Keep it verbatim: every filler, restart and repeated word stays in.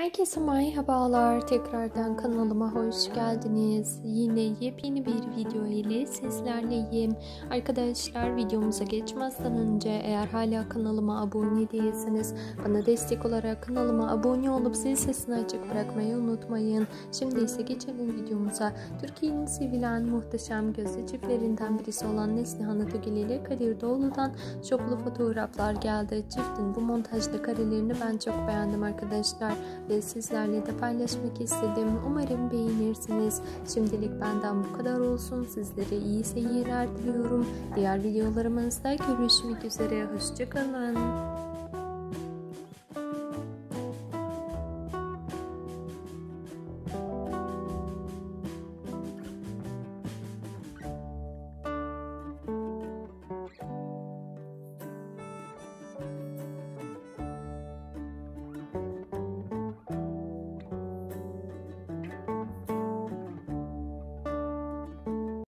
Herkese merhabalar. Tekrardan kanalıma hoş geldiniz. Yine yepyeni bir video ile sizlerleyim. Arkadaşlar, videomuza geçmezden önce eğer hala kanalıma abone değilseniz bana destek olarak kanalıma abone olup zil sesini açık bırakmayı unutmayın. Şimdi ise geçelim videomuza. Türkiye'nin sevilen muhteşem gözlü çiftlerinden birisi olan Neslihan Atagül ile Kadir Doğulu'dan şoklu fotoğraflar geldi. Çiftin bu montajlı karelerini ben çok beğendim arkadaşlar ve sizlerle de paylaşmak istedim. Umarım beğenirsiniz. Şimdilik benden bu kadar olsun. Sizlere iyi seyirler diliyorum. Diğer videolarımızda görüşmek üzere. Hoşça kalın.